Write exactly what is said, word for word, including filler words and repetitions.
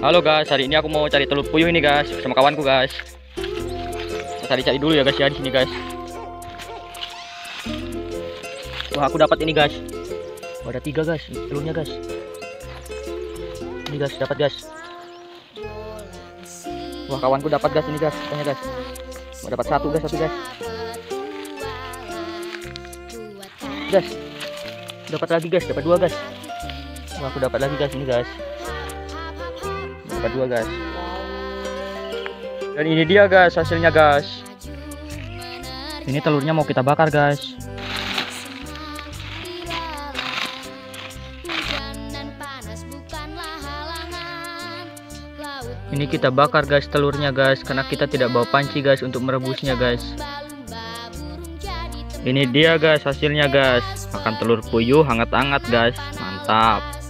Halo guys, hari ini aku mau cari telur puyuh ini guys sama kawanku guys. Cari-cari dulu ya guys ya di sini guys. Wah, aku dapat ini guys. Wah, ada tiga guys telurnya guys. Ini guys, dapat guys. Wah, kawanku dapat guys ini guys, katanya guys. Wah, dapat satu guys, satu guys. Guys, dapat lagi guys, dapat dua guys. Wah, aku dapat lagi guys ini guys. Dapat dua guys. Dan ini dia guys hasilnya guys. Ini telurnya mau kita bakar guys. Ini kita bakar guys telurnya guys, karena kita tidak bawa panci guys untuk merebusnya guys. Ini dia guys hasilnya guys. Makan telur puyuh hangat-hangat guys. Mantap.